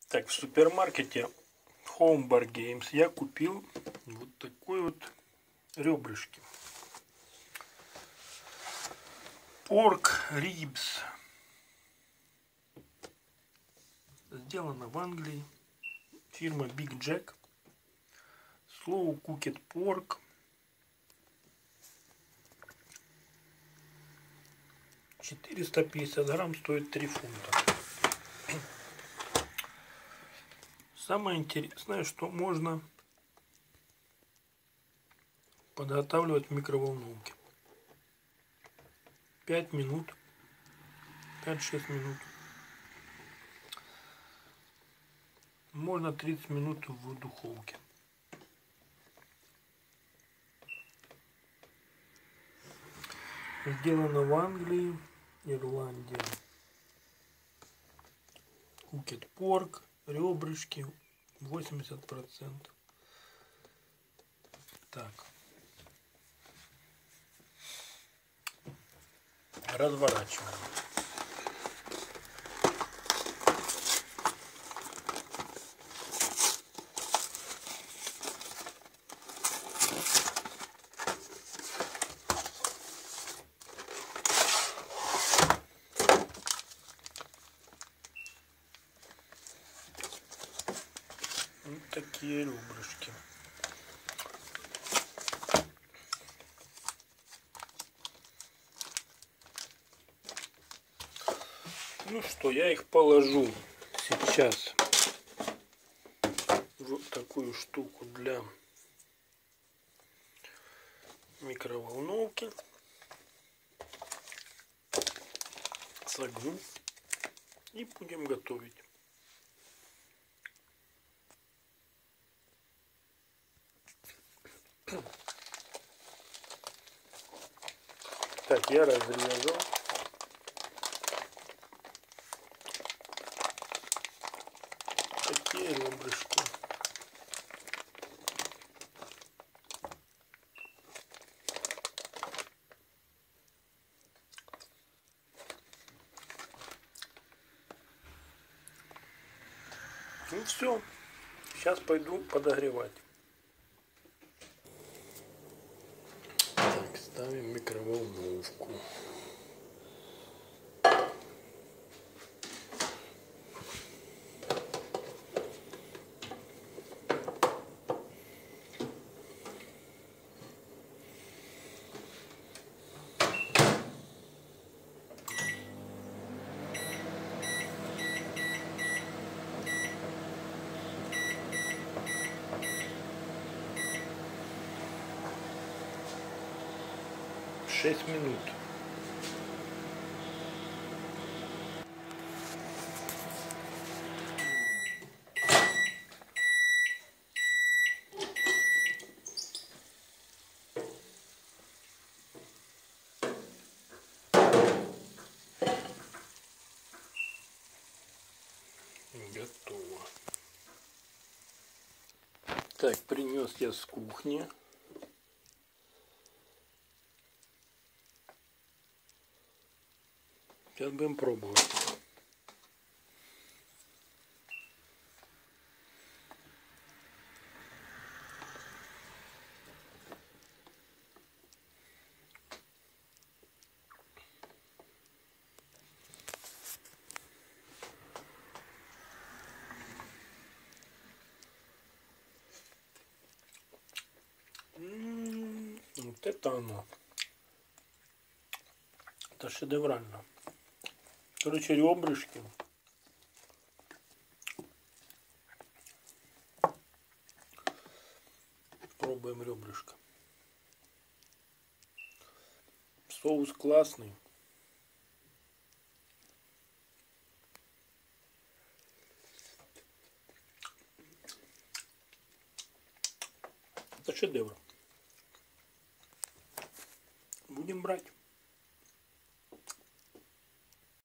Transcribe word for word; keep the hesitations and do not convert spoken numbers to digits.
Так, в супермаркете Home Bar Games я купил вот такой вот ребрышки. Pork Ribs. Сделано в Англии. Фирма Big Jack. Slow Cooked Pork. четыреста пятьдесят грамм, стоит три фунта. Самое интересное, что можно подготавливать в микроволновке. пять минут. пять-шесть минут. Можно тридцать минут в духовке. Сделано в Англии, Ирландия. Cooked Pork, ребрышки, восемьдесят процентов. Так. Разворачиваем. Вот такие ребрышки. Ну что, я их положу сейчас в такую штуку для микроволновки. Согну и будем готовить. Так, я разрезал. Такие ребрышки. Ну все, сейчас пойду подогревать. Так, ставим микроволновку. шесть минут. Готово. Так, принес я с кухни. Сейчас будем пробовать. М-м-м, вот это оно. Это шедеврально. Короче, ребрышки. Пробуем ребрышко. Соус классный. Это шедевр. Будем брать.